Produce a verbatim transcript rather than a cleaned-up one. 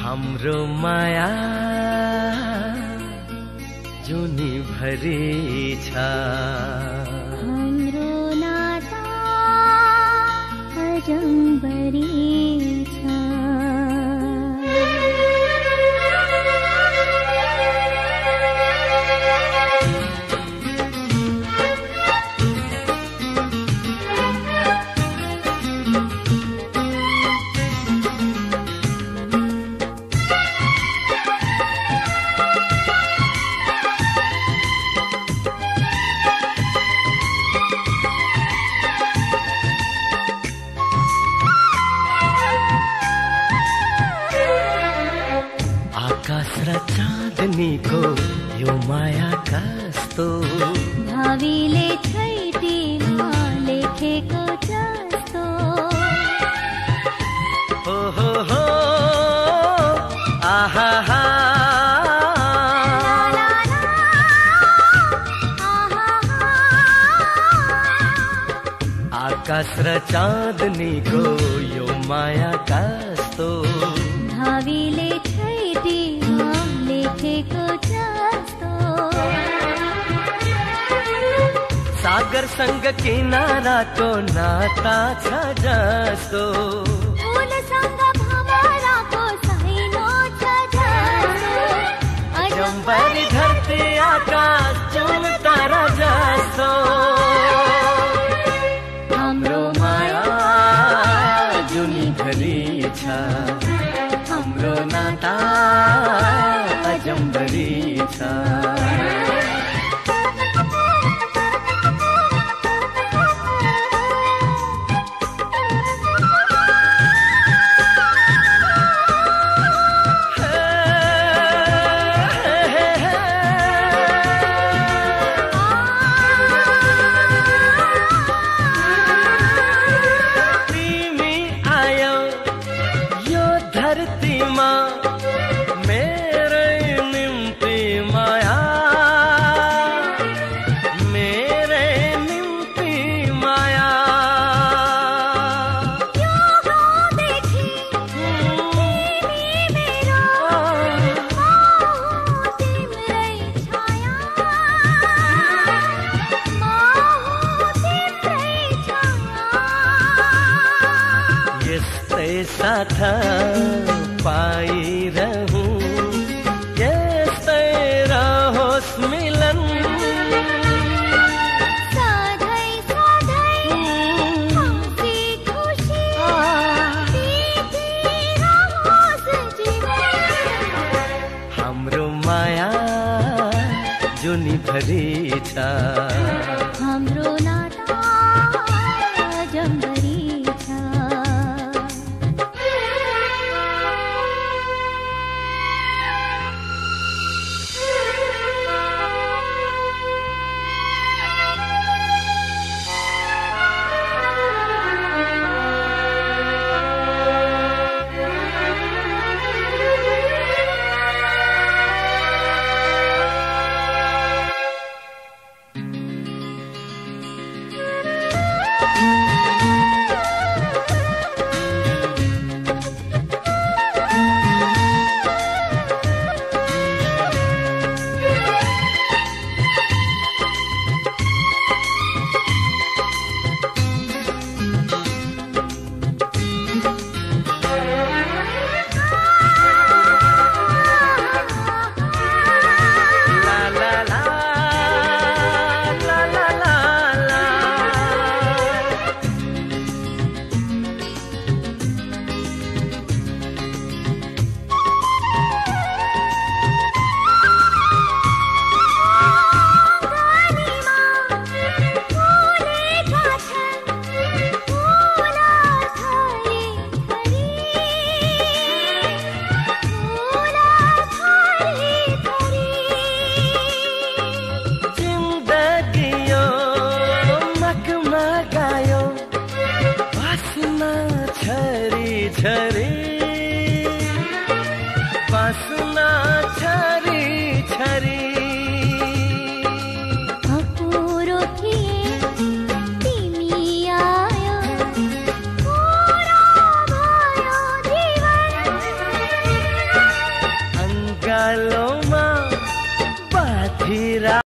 हाम्रो माया जुनी भरी छ, हाम्रो नाता अजम्बरी छ। चाँदनीको यो माया कस्तो, भावीले छैटीमा लेखेको जस्तो। हो हो हो आहा हा, आकाश र चाँदनीको यो माया कस्तो, भावीले छैटीमा लेखेको जस्तो। सागरसँग किनाराको नाता छ जस्तो, फूलसँग भमराको सैनो छ जस्तो। अजम्बरी धरती आकाश जुन तारा जस्तो। हाम्रो माया जुनी भरी छ, हाम्रो नाता अजम्बरी छ। साथ पाइरहूं यस्तै रहोस् मिलन, सधैँ सधैँ खुसी खुसी बितिरहोस् जीवन। हाम्रो माया जुनी भरी छ, हाम्रो नाता अजम्बरी छ। गलोमा बाँधिरा